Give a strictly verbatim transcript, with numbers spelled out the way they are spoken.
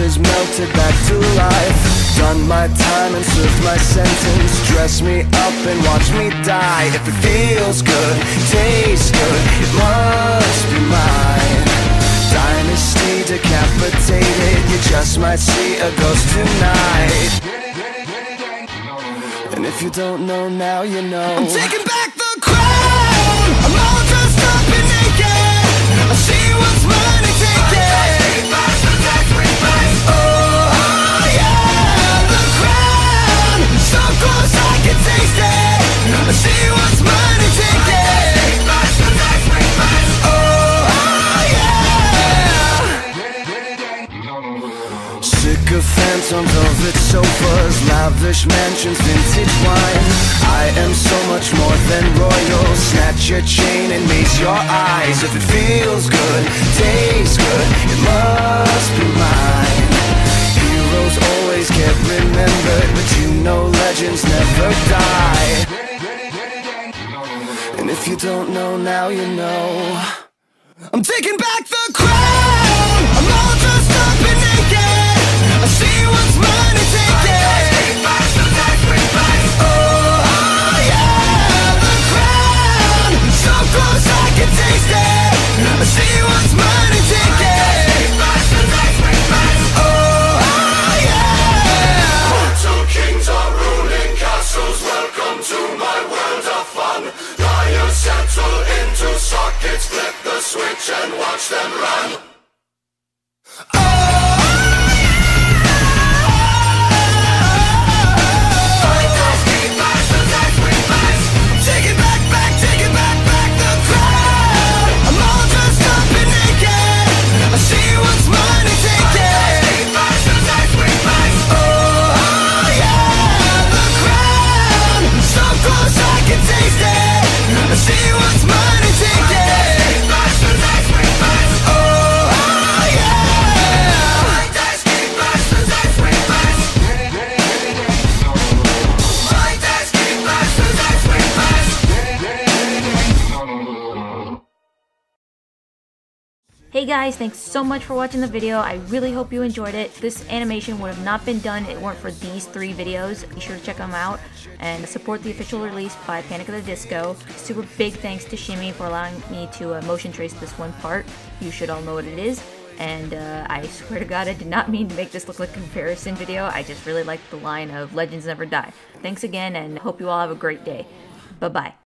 is melted back to life. Done my time and served my sentence. Dress me up and watch me die. If it feels good, tastes good, it must be mine. Dynasty decapitated, you just might see a ghost tonight. And if you don't know now, you know. I'm taking back the crown. I'm all dressed up and naked. I see what's mine and take it. Oh yeah, the crown. So close I can taste it. I see what's mine and take it. Oh yeah. Sick of phantom velvet sofas, lavish mansions, vintage wine. I am so much more than royal. Snatch your chain and raise your eyes. If it feels good, tastes good, it must be mine. Heroes always get remembered, but you know legends never die. And if you don't know now, you know. I'm taking back the crown. I'm all dressed up and naked. I see what's mine and take it. Oh yeah, the crown. So close I can taste it. I see what's mine and take it. Oh yeah. Mortal kings are ruling castles. Welcome to my world of fun. Lions settle into sockets. Flip the switch and watch them run. Oh! Hey guys, thanks so much for watching the video. I really hope you enjoyed it. This animation would have not been done if it weren't for these three videos. Be sure to check them out and support the official release by Panic at the Disco. Super big thanks to Shimmy for allowing me to uh, motion trace this one part. You should all know what it is. And uh, I swear to God, I did not mean to make this look like a comparison video. I just really liked the line of Legends Never Die. Thanks again, and hope you all have a great day. Bye-bye.